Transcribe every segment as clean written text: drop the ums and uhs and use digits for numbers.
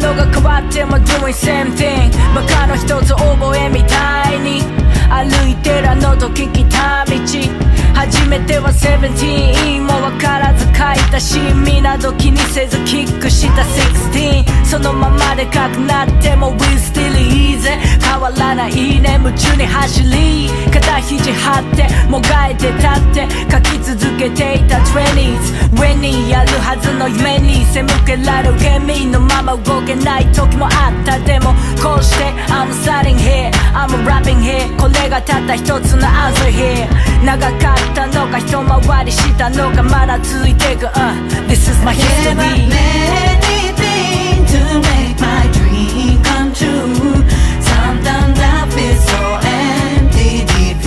人が変わっても doing same thing バカの一つ覚えみたいに歩いてるあの時来た道初めては17も分からず書いたし皆度気にせずキックした16そのままでかくなっても We still easy 変わらないね夢中に走り肩肘張ってもがいて立って書き続けていた 20s 上にやるはずの夢に背向けられるゲミのまま動けない時もあったでもこうして I'm starting here I'm rapping here これがたった一つの answer here 長かったのか一回りしたのかまだ続いてく、This is my history anything to make my dream come true Sometimes I feel so empty deep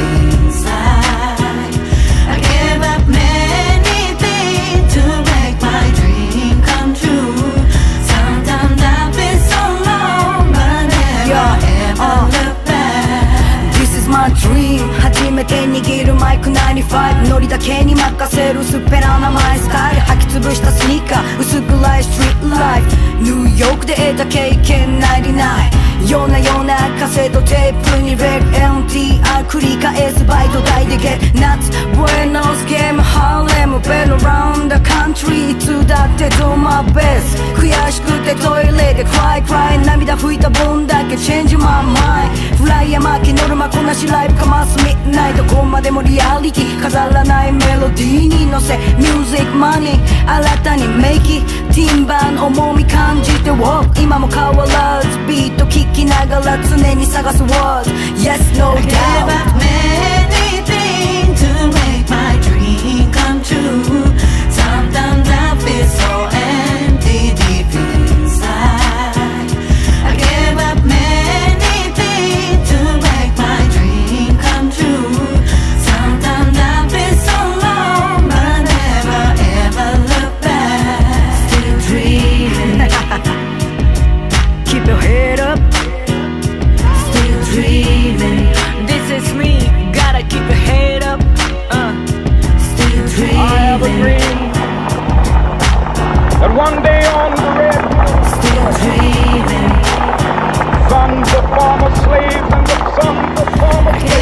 inside I gave up many things to make my dream come true Sometimes I feel so long but never ever look back This is my dream 初めて握るマイク95ノリだけに任せるスペラなマイスタイル履き潰したスニーカー薄暗いストリートライフニューヨークで得た経験99ようなカセットテープにレック NTR 繰り返すバイト代で Get nuts Buenos Game Harlem Been around the country いつだって do my best 悔しくてトイレで Cry cry 涙拭いた分だけ Change my mind フライヤー巻きノルマこなしライブかますミッドナイトどこまでもリアリティ飾らないメロディーに乗せ Music money 新たにメイキティンバーの重み感じて Walk 今も変わらずビート聴きながら常に探す Words Yes no doubt I gave up many things to make my dream come true Sometimes I feel so empty deep inside I gave up many things to make my dream come true Sometimes I feel so long but never ever look back Still dreaming Keep your head up Still dreaming This is me gotta keep your head up Still dreaming I have a dream that one day on the red Still dreaming sons of former slaves and the sons of former slaves